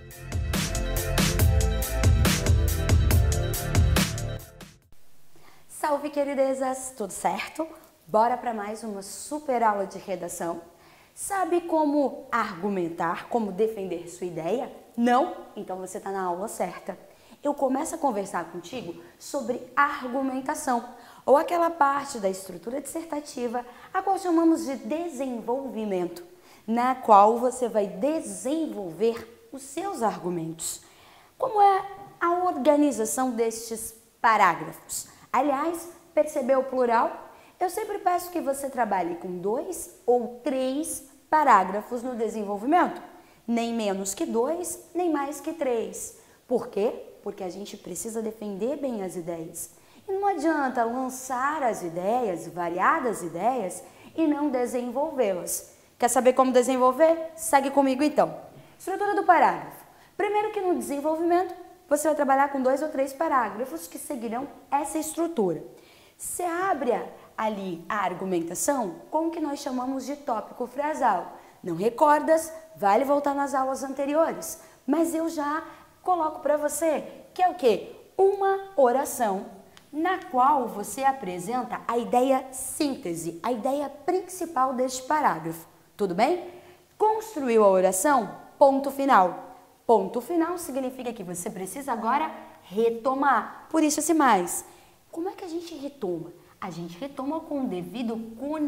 Salve, queridezas! Tudo certo? Bora para mais uma super aula de redação? Sabe como argumentar, como defender sua ideia? Não? Então você está na aula certa. Eu começo a conversar contigo sobre argumentação, ou aquela parte da estrutura dissertativa, a qual chamamos de desenvolvimento, na qual você vai desenvolver os seus argumentos. Como é a organização destes parágrafos? Aliás, percebeu o plural? Eu sempre peço que você trabalhe com 2 ou 3 parágrafos no desenvolvimento. Nem menos que 2, nem mais que 3. Por quê? Porque a gente precisa defender bem as ideias. E não adianta lançar as ideias, variadas ideias, e não desenvolvê-las. Quer saber como desenvolver? Segue comigo então. Estrutura do parágrafo. Primeiro que no desenvolvimento, você vai trabalhar com 2 ou 3 parágrafos que seguirão essa estrutura. Você abre ali a argumentação com o que nós chamamos de tópico frasal. Não recordas? Vale voltar nas aulas anteriores. Mas eu já coloco para você que é o quê? Uma oração na qual você apresenta a ideia síntese, a ideia principal deste parágrafo. Tudo bem? Construiu a oração? Ponto final. Ponto final significa que você precisa agora retomar. Por isso esse mais. Como é que a gente retoma? A gente retoma com o devido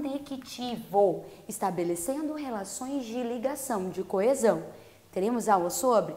conectivo, estabelecendo relações de ligação, de coesão. Teremos aula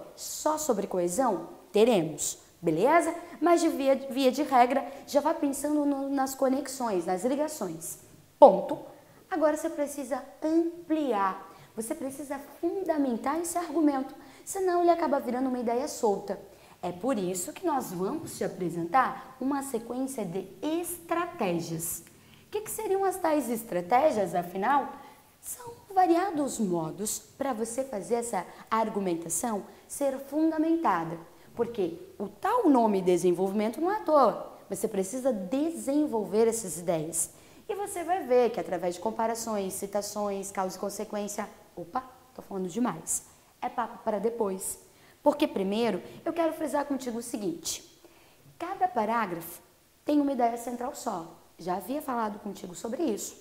só sobre coesão? Teremos, beleza? Mas de via de regra, já vá pensando nas conexões, nas ligações. Ponto. Agora você precisa ampliar, você precisa fundamentar esse argumento, senão ele acaba virando uma ideia solta. É por isso que nós vamos te apresentar uma sequência de estratégias. O que seriam as tais estratégias, afinal? São variados modos para você fazer essa argumentação ser fundamentada. Porque o tal nome desenvolvimento não é à toa. Você precisa desenvolver essas ideias. E você vai ver que através de comparações, citações, causa e consequência... Opa, tô falando demais. É papo para depois. Porque primeiro eu quero frisar contigo o seguinte. Cada parágrafo tem uma ideia central só. Já havia falado contigo sobre isso.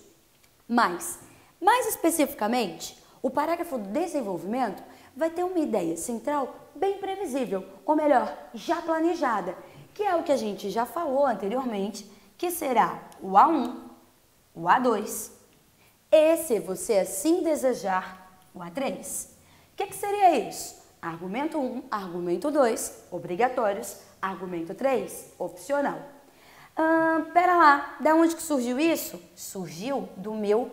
Mas, mais especificamente, o parágrafo do desenvolvimento vai ter uma ideia central bem previsível, ou melhor, já planejada, que é o que a gente já falou anteriormente, que será o A1, o A2, e, se você assim desejar, o A3. O que seria isso? Argumento 1, argumento 2, obrigatórios, argumento 3, opcional. Pera lá, da onde que surgiu isso? Surgiu do meu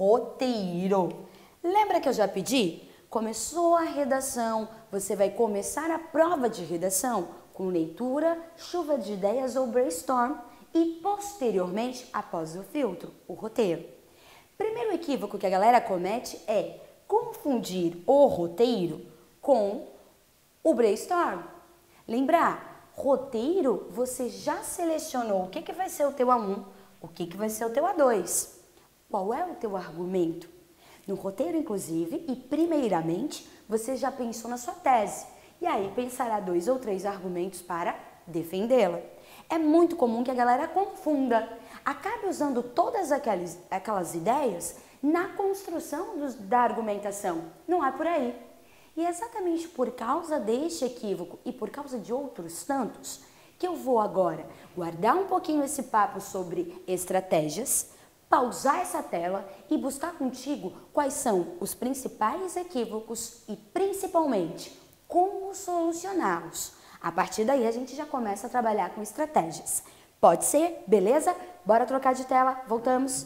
roteiro. Lembra que eu já pedi? Começou a redação, você vai começar a prova de redação com leitura, chuva de ideias ou brainstorm e posteriormente, após o filtro, o roteiro. Primeiro equívoco que a galera comete é confundir o roteiro com o brainstorm. Lembrar, roteiro você já selecionou o que vai ser o teu A1, o que vai ser o teu A2. Qual é o teu argumento? No roteiro, inclusive, e primeiramente, você já pensou na sua tese. E aí pensará 2 ou 3 argumentos para defendê-la. É muito comum que a galera confunda, acabe usando todas aquelas ideias na construção da argumentação. Não é por aí. E é exatamente por causa deste equívoco e por causa de outros tantos que eu vou agora guardar um pouquinho esse papo sobre estratégias, pausar essa tela e buscar contigo quais são os principais equívocos e principalmente como solucioná-los. A partir daí a gente já começa a trabalhar com estratégias. Pode ser? Beleza? Bora trocar de tela, voltamos.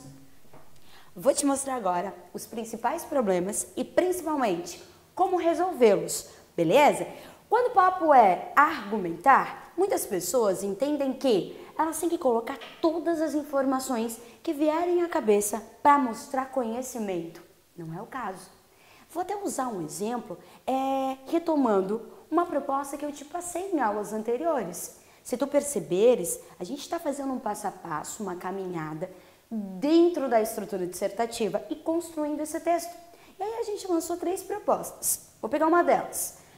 Vou te mostrar agora os principais problemas e principalmente como resolvê-los, beleza? Quando o papo é argumentar, muitas pessoas entendem que elas têm que colocar todas as informações que vierem à cabeça para mostrar conhecimento. Não é o caso. Vou até usar um exemplo, retomando uma proposta que eu te passei em aulas anteriores. Se tu perceberes, a gente está fazendo um passo a passo, uma caminhada dentro da estrutura dissertativa e construindo esse texto. E aí a gente lançou 3 propostas. Vou pegar uma delas.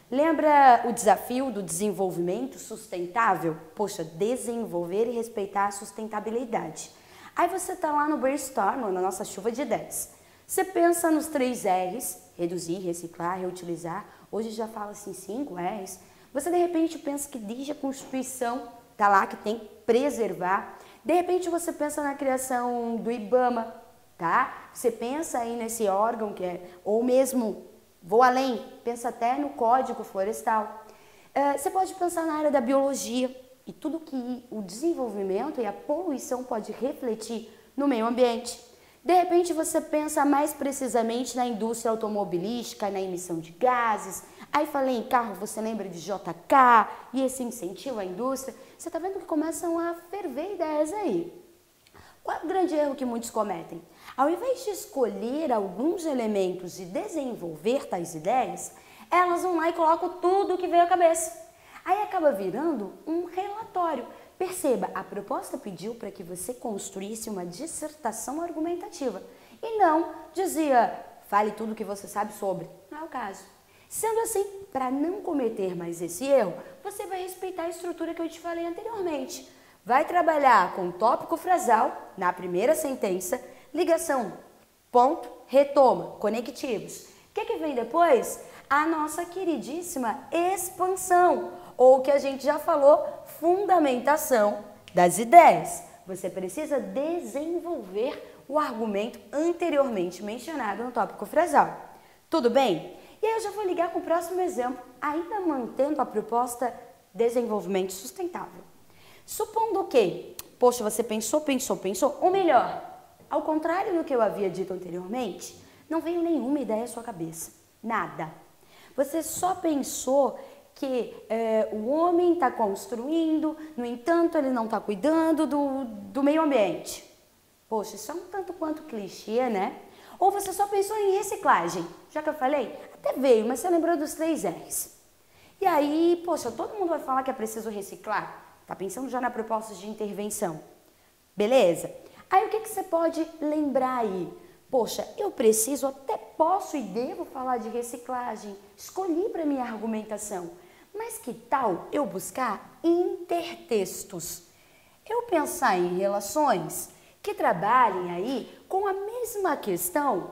Lembra o desafio do desenvolvimento sustentável? Poxa, desenvolver e respeitar a sustentabilidade. Aí você está lá no brainstorm, na nossa chuva de ideias. Você pensa nos 3 R's, reduzir, reciclar, reutilizar. Hoje já fala assim 5 R's. Você de repente pensa que desde a Constituição está lá que tem que preservar. De repente você pensa na criação do IBAMA, tá? Você pensa aí nesse órgão que é, ou mesmo, vou além, pensa até no Código Florestal. Você pode pensar na área da biologia e tudo que o desenvolvimento e a poluição pode refletir no meio ambiente. De repente você pensa mais precisamente na indústria automobilística, na emissão de gases. Aí falei em carro, você lembra de JK e esse incentivo à indústria. Você está vendo que começam a ferver ideias aí. Qual é o grande erro que muitos cometem? Ao invés de escolher alguns elementos e desenvolver tais ideias, elas vão lá e colocam tudo o que veio à cabeça. Aí acaba virando um relatório. Perceba, a proposta pediu para que você construísse uma dissertação argumentativa e não dizia, fale tudo o que você sabe sobre. Não é o caso. Sendo assim, para não cometer mais esse erro, você vai respeitar a estrutura que eu te falei anteriormente. Vai trabalhar com tópico frasal na primeira sentença, ligação, ponto, retoma, conectivos. O que vem depois? A nossa queridíssima expansão, ou que a gente já falou, fundamentação das ideias. Você precisa desenvolver o argumento anteriormente mencionado no tópico frasal. Tudo bem? E aí eu já vou ligar com o próximo exemplo, ainda mantendo a proposta desenvolvimento sustentável. Supondo que, poxa, você pensou, ou melhor, ao contrário do que eu havia dito anteriormente, não veio nenhuma ideia à sua cabeça, nada. Você só pensou que o homem está construindo, no entanto, ele não está cuidando do meio ambiente. Poxa, isso é um tanto quanto clichê, né? Ou você só pensou em reciclagem, já que eu falei, até veio, mas você lembrou dos 3 R's. E aí, poxa, todo mundo vai falar que é preciso reciclar. Tá pensando já na proposta de intervenção. Beleza? Aí o que você pode lembrar aí? Poxa, eu preciso, até posso e devo falar de reciclagem. Escolhi para minha argumentação. Mas que tal eu buscar intertextos? Eu pensar em relações que trabalhem aí com a mesma questão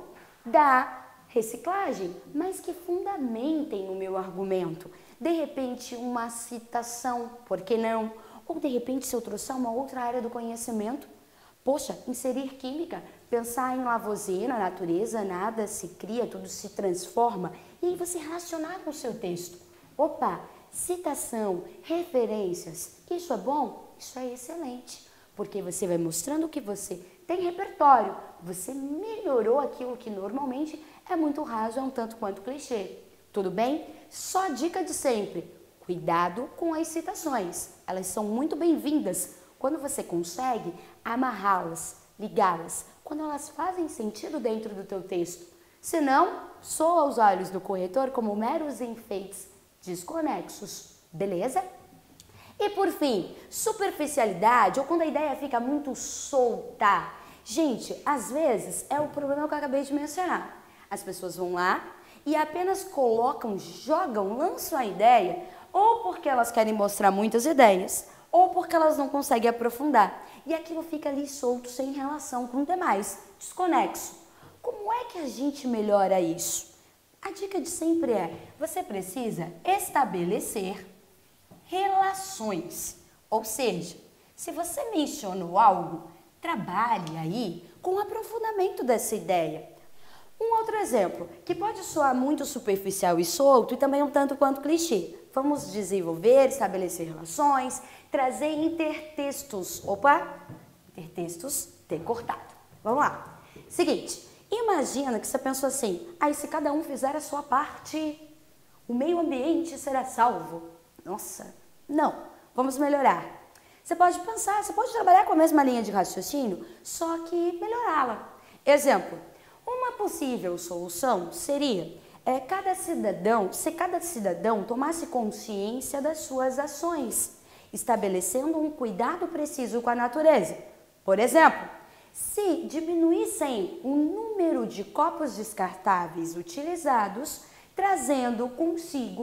da reciclagem, mas que fundamentem o meu argumento. De repente, uma citação, por que não? Ou de repente, se eu trouxer uma outra área do conhecimento, poxa, inserir química, pensar em Lavoisier, na natureza, nada se cria, tudo se transforma, e aí você relacionar com o seu texto. Opa, citação, referências, isso é bom? Isso é excelente, porque você vai mostrando que você tem repertório, você melhorou aquilo que normalmente é muito raso, é um tanto quanto clichê. Tudo bem? Só dica de sempre, cuidado com as citações, elas são muito bem-vindas quando você consegue amarrá-las, ligá-las, quando elas fazem sentido dentro do teu texto. Senão, soa aos olhos do corretor como meros enfeites desconexos, beleza? E por fim, superficialidade ou quando a ideia fica muito solta. Gente, às vezes é o problema que eu acabei de mencionar. As pessoas vão lá e apenas colocam, jogam, lançam a ideia, ou porque elas querem mostrar muitas ideias, ou porque elas não conseguem aprofundar. E aquilo fica ali solto, sem relação com o demais, desconexo. Como é que a gente melhora isso? A dica de sempre é, você precisa estabelecer relações. Ou seja, se você mencionou algo, trabalhe aí com o aprofundamento dessa ideia. Um outro exemplo, que pode soar muito superficial e solto e também um tanto quanto clichê. Vamos desenvolver, estabelecer relações, trazer intertextos. Opa, intertextos, ter cortado. Vamos lá. Seguinte, imagina que você pensou assim, aí se cada um fizer a sua parte, o meio ambiente será salvo. Nossa, não, vamos melhorar. Você pode pensar, você pode trabalhar com a mesma linha de raciocínio, só que melhorá-la. Exemplo, uma possível solução seria se cada cidadão tomasse consciência das suas ações, estabelecendo um cuidado preciso com a natureza. Por exemplo, se diminuíssem o número de copos descartáveis utilizados, trazendo consigo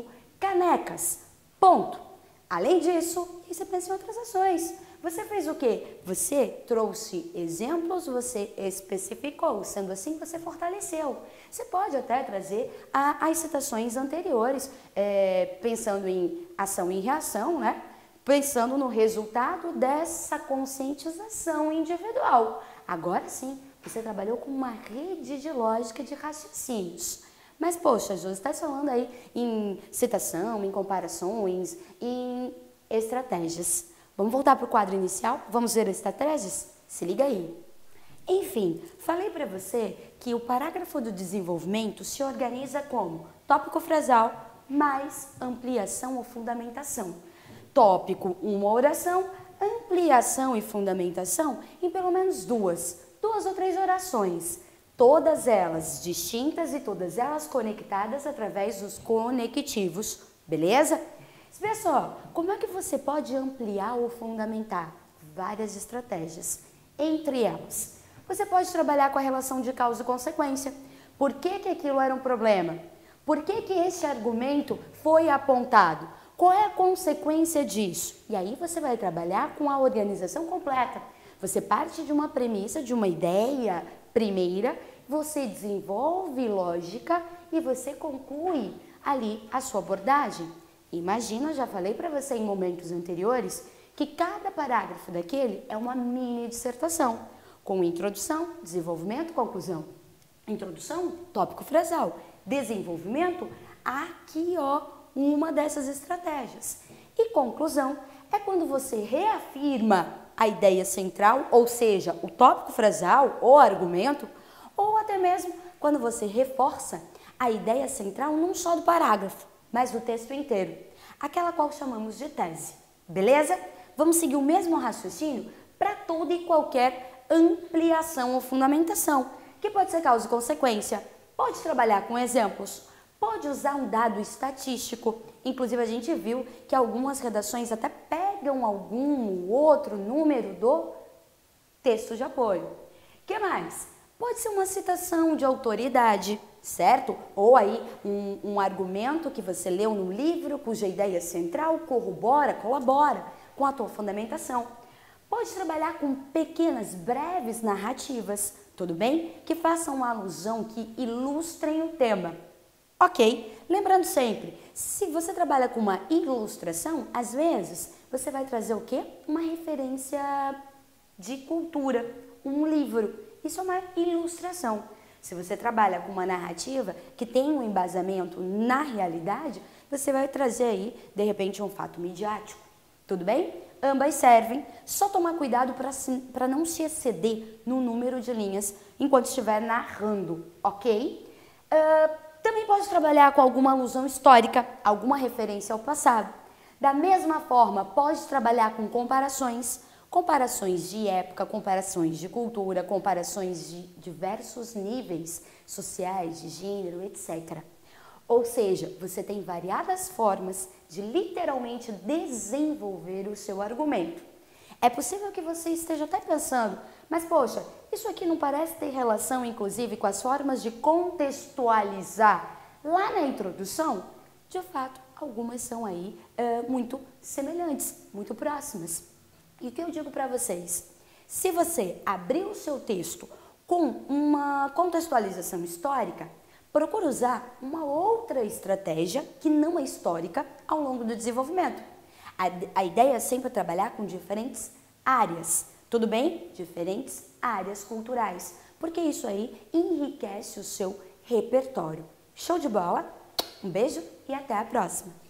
canecas. Ponto. Além disso, você pensa em outras ações. Você fez o quê? Você trouxe exemplos, você especificou. Sendo assim, você fortaleceu. Você pode até trazer as citações anteriores, pensando em ação e reação, né? Pensando no resultado dessa conscientização individual. Agora sim, você trabalhou com uma rede de lógica de raciocínios. Mas, poxa, Josi, está falando aí em citação, em comparações, em estratégias. Vamos voltar para o quadro inicial? Vamos ver as estratégias? Se liga aí. Enfim, falei para você que o parágrafo do desenvolvimento se organiza como tópico frasal mais ampliação ou fundamentação. Tópico, uma oração, ampliação e fundamentação em pelo menos duas ou três orações. Todas elas distintas e todas elas conectadas através dos conectivos, beleza? Vê só, como é que você pode ampliar ou fundamentar? Várias estratégias. Entre elas, você pode trabalhar com a relação de causa e consequência. Por que aquilo era um problema? Por que esse argumento foi apontado? Qual é a consequência disso? E aí você vai trabalhar com a organização completa. Você parte de uma premissa, de uma ideia primeira, você desenvolve lógica e você conclui ali a sua abordagem. Imagina, já falei para você em momentos anteriores, que cada parágrafo daquele é uma mini dissertação, com introdução, desenvolvimento, conclusão. Introdução, tópico frasal. Desenvolvimento, aqui ó, uma dessas estratégias. E conclusão é quando você reafirma a ideia central, ou seja, o tópico frasal ou argumento, ou até mesmo quando você reforça a ideia central não só do parágrafo, mas do texto inteiro, aquela qual chamamos de tese, beleza? Vamos seguir o mesmo raciocínio para toda e qualquer ampliação ou fundamentação, que pode ser causa e consequência, pode trabalhar com exemplos, pode usar um dado estatístico, inclusive a gente viu que algumas redações até pegam algum outro número do texto de apoio. O que mais? Pode ser uma citação de autoridade, certo? Ou aí um argumento que você leu no livro, cuja ideia central colabora com a tua fundamentação. Pode trabalhar com pequenas, breves narrativas, tudo bem? Que façam uma alusão, que ilustrem o tema. Ok? Lembrando sempre, se você trabalha com uma ilustração, às vezes você vai trazer o quê? Uma referência de cultura, um livro. Isso é uma ilustração. Se você trabalha com uma narrativa que tem um embasamento na realidade, você vai trazer aí, de repente, um fato midiático. Tudo bem? Ambas servem, só tomar cuidado para não se exceder no número de linhas enquanto estiver narrando, ok? Também pode trabalhar com alguma alusão histórica, alguma referência ao passado. Da mesma forma, pode trabalhar com comparações de época, comparações de cultura, comparações de diversos níveis sociais, de gênero, etc. Ou seja, você tem variadas formas de literalmente desenvolver o seu argumento. É possível que você esteja até pensando, mas poxa, isso aqui não parece ter relação inclusive com as formas de contextualizar lá na introdução? De fato, algumas são aí muito semelhantes, muito próximas. E o que eu digo para vocês? Se você abrir o seu texto com uma contextualização histórica, procure usar uma outra estratégia que não é histórica ao longo do desenvolvimento. A ideia é sempre trabalhar com diferentes áreas, tudo bem? Diferentes áreas culturais, porque isso aí enriquece o seu repertório. Show de bola? Um beijo e até a próxima!